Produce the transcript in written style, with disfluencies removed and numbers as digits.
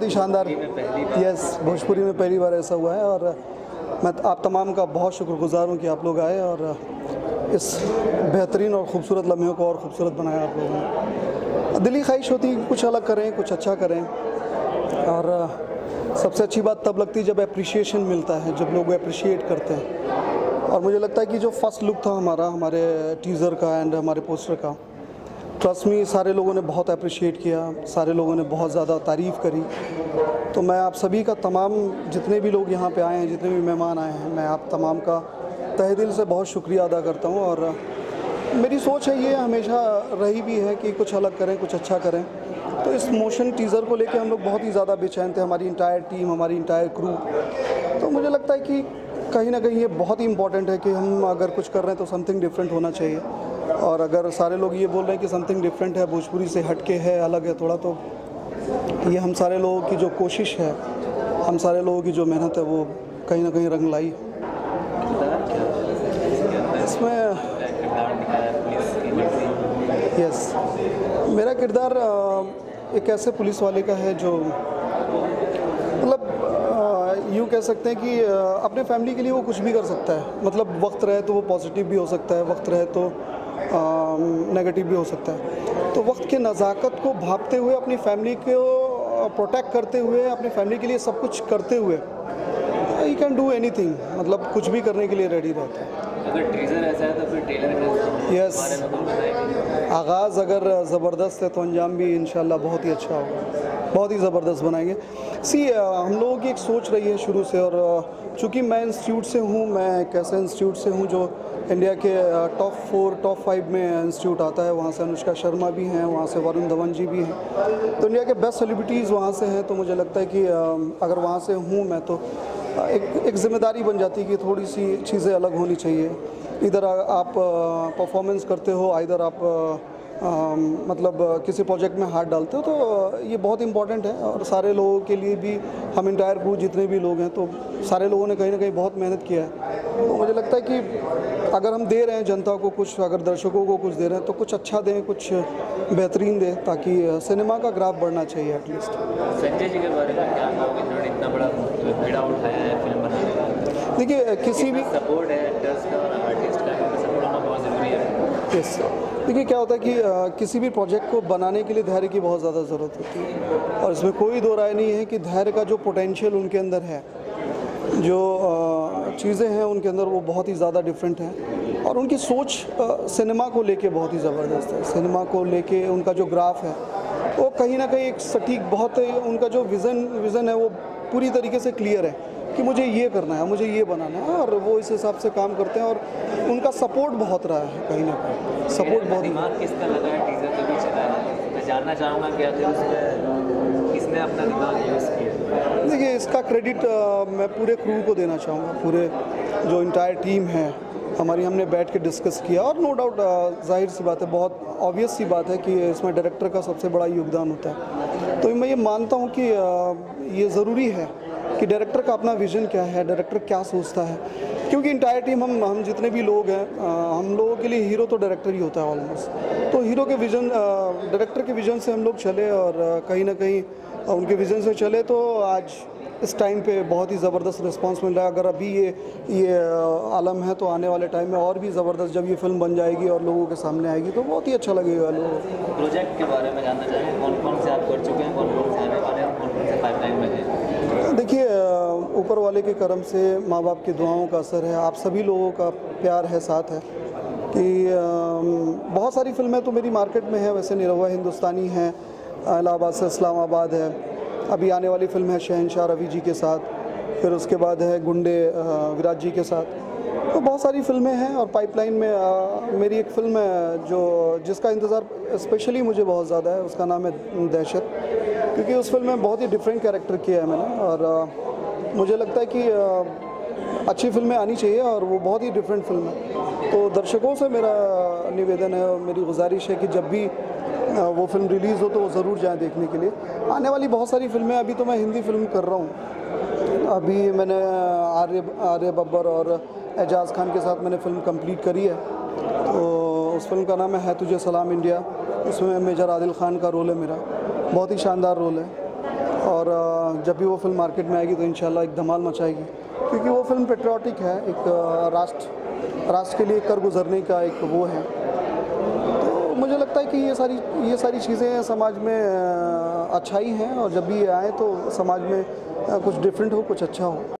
ही शानदार। यस, भोजपुरी में पहली बार ऐसा हुआ है और मैं आप तमाम का बहुत शुक्रगुजार हूँ कि आप लोग आए और इस बेहतरीन और ख़ूबसूरत लम्हे को और ख़ूबसूरत बनाया आप लोगों ने। दिली ख्वाहिश होती है कि कुछ अलग करें, कुछ अच्छा करें, और सबसे अच्छी बात तब लगती है जब एप्रिशिएशन मिलता है, जब लोग अप्रिशिएट करते हैं। और मुझे लगता है कि जो फर्स्ट लुक था हमारे टीज़र का एंड हमारे पोस्टर का, ट्रस्ट मी सारे लोगों ने बहुत अप्रिशिएट किया, सारे लोगों ने बहुत ज़्यादा तारीफ़ करी। तो मैं आप सभी का, तमाम जितने भी लोग यहाँ पे आए हैं, जितने भी मेहमान आए हैं, मैं आप तमाम का तहे दिल से बहुत शुक्रिया अदा करता हूँ। और मेरी सोच है ये हमेशा रही भी है कि कुछ अलग करें, कुछ अच्छा करें। तो इस मोशन टीज़र को लेके हम लोग बहुत ही ज़्यादा बेचैन थे, हमारी इंटायर टीम, हमारी इंटायर क्रू। तो मुझे लगता है कि कहीं ना कहीं ये बहुत ही इंपॉर्टेंट है कि हम अगर कुछ कर रहे हैं तो समथिंग डिफरेंट होना चाहिए। और अगर सारे लोग ये बोल रहे हैं कि समथिंग डिफरेंट है, भोजपुरी से हट के है, अलग है थोड़ा, तो ये हम सारे लोगों की जो कोशिश है, हम सारे लोगों की जो मेहनत है, वो कहीं ना कहीं रंग लाई। इसमें यस, मेरा किरदार एक ऐसे पुलिस वाले का है जो मतलब यूँ कह सकते हैं कि अपने फैमिली के लिए वो कुछ भी कर सकता है। मतलब वक्त रहे तो वो पॉजिटिव भी हो सकता है, वक्त रहे तो नेगेटिव भी हो सकता है। तो वक्त की नज़ाकत को भांपते हुए, अपनी फैमिली को प्रोटेक्ट करते हुए, अपनी फैमिली के लिए सब कुछ करते हुए, ही कैन डू एनीथिंग, मतलब कुछ भी करने के लिए रेडी रहता है। अगर टीजर ऐसा है तो फिर ट्रेलर यस, आगाज़ अगर ज़बरदस्त है तो अंजाम भी इंशाल्लाह बहुत ही अच्छा होगा, बहुत ही ज़बरदस्त बनाएंगे। हम लोगों की एक सोच रही है शुरू से, और चूँकि मैं इंस्टीट्यूट से हूँ, मैं एक ऐसे इंस्टीट्यूट से हूँ जो इंडिया के टॉप 4, टॉप 5 में इंस्टीट्यूट आता है। वहाँ से अनुष्का शर्मा भी हैं, वहाँ से वरुण धवन जी भी हैं, तो इंडिया के बेस्ट सेलिब्रिटीज़ वहाँ से हैं। तो मुझे लगता है कि अगर वहाँ से हूँ मैं, तो एक ज़िम्मेदारी बन जाती है कि थोड़ी सी चीज़ें अलग होनी चाहिए। इधर आप परफॉर्मेंस करते हो, इधर आप मतलब किसी प्रोजेक्ट में हाथ डालते हो, तो ये बहुत इंपॉर्टेंट है। और सारे लोगों के लिए भी, हम इंटायर क्रू जितने भी लोग हैं, तो सारे लोगों ने कहीं ना कहीं बहुत मेहनत किया है। तो मुझे लगता है कि अगर हम दे रहे हैं जनता को कुछ, अगर दर्शकों को कुछ दे रहे हैं, तो कुछ अच्छा दें, कुछ बेहतरीन दें, ताकि सिनेमा का ग्राफ बढ़ना चाहिए एटलीस्ट। संजय जी के बारे में क्या कहोगे, जिन्होंने इतना बड़ा बीड़ा उठाया है फिल्म बनाने का? देखिए, किसी भी सपोर्ट है एक्टर्स का और आर्टिस्ट का, सपोर्ट होना बहुत ज़रूरी है। यस, देखिए क्या होता है कि किसी भी प्रोजेक्ट को बनाने के लिए धैर्य की बहुत ज़्यादा ज़रूरत होती है, और इसमें कोई दो राय नहीं है कि धैर्य का जो पोटेंशियल उनके अंदर है, जो चीज़ें हैं उनके अंदर, वो बहुत ही ज़्यादा डिफरेंट हैं। और उनकी सोच सिनेमा को लेके बहुत ही ज़बरदस्त है। सिनेमा को लेके उनका जो ग्राफ है वो कहीं ना कहीं एक सटीक, बहुत उनका जो विज़न है वो पूरी तरीके से क्लियर है कि मुझे ये करना है, मुझे ये बनाना है, और वो इस हिसाब से काम करते हैं। और उनका सपोर्ट बहुत रहा है, कहीं ना कहीं सपोर्ट बहुत। दिमाग किसका लगा है टीजर कभी चला है? मैं जानना चाहूँगा कि आखिर उसमें किसने अपना दिमाग यूज़ किया? देखिए, इसका क्रेडिट मैं पूरे क्रू को देना चाहूँगा, पूरे जो इंटायर टीम है हमारी। हमने बैठ के डिस्कस किया, और नो डाउट जाहिर सी बात है, बहुत ऑब्वियस सी बात है कि इसमें डायरेक्टर का सबसे बड़ा योगदान होता है। तो मैं ये मानता हूँ कि ये ज़रूरी है कि डायरेक्टर का अपना विज़न क्या है, डायरेक्टर क्या सोचता है, क्योंकि इंटायर टीम, हम जितने भी लोग हैं, हम लोगों के लिए हीरो तो डायरेक्टर ही होता है ऑलमोस्ट। तो हीरो के विज़न, डायरेक्टर के विज़न से हम लोग चले, और कहीं ना कहीं उनके विज़न से चले, तो आज इस टाइम पे बहुत ही ज़बरदस्त रिस्पांस मिल रहा है। अगर अभी ये आलम है, तो आने वाले टाइम में और भी ज़बरदस्त, जब ये फिल्म बन जाएगी और लोगों के सामने आएगी, तो बहुत ही अच्छा लगेगा लोगों को। प्रोजेक्ट के बारे में जानना चाहेंगे, कौन कौन से आप कर चुके हैं, कौन कौन से आने वाले हैं, कौन कौन से पाइपलाइन में हैं? देखिए, ऊपर वाले के करम से, माँ बाप की दुआओं का असर है, आप सभी लोगों का प्यार है, साथ है, कि बहुत सारी फिल्में तो मेरी मार्केट में है। वैसे निरहुआ हिंदुस्तानी है, इलाहाबाद से इस्लामाबाद है, अभी आने वाली फिल्म है शहंशाह रवि जी के साथ, फिर उसके बाद है गुंडे विराज जी के साथ। तो बहुत सारी फिल्में हैं, और पाइपलाइन में मेरी एक फ़िल्म है जिसका इंतज़ार स्पेशली मुझे बहुत ज़्यादा है, उसका नाम है दहशत, क्योंकि उस फिल्म में बहुत ही डिफरेंट कैरेक्टर किया है मैंने। और मुझे लगता है कि अच्छी फिल्में आनी चाहिए, और वो बहुत ही डिफरेंट फिल्म है। तो दर्शकों से मेरा निवेदन है और मेरी गुजारिश है कि जब भी वो फिल्म रिलीज़ हो तो वो ज़रूर जाएं देखने के लिए। आने वाली बहुत सारी फिल्में, अभी तो मैं हिंदी फिल्म कर रहा हूँ। अभी मैंने आर्य बब्बर और एजाज़ खान के साथ मैंने फ़िल्म कंप्लीट करी है। तो उस फिल्म का नाम है तुझे सलाम इंडिया। उसमें मेजर आदिल खान का रोल है मेरा, बहुत ही शानदार रोल है। और जब भी वो फिल्म मार्केट में आएगी तो इंशाल्लाह एक धमाल मचाएगी, क्योंकि वो फिल्म पेट्रियाटिक है, एक राष्ट्र के लिए कर गुजरने का एक वो है। तो मुझे लगता है कि ये सारी चीज़ें समाज में अच्छाई हैं, और जब भी ये आए तो समाज में कुछ डिफरेंट हो, कुछ अच्छा हो।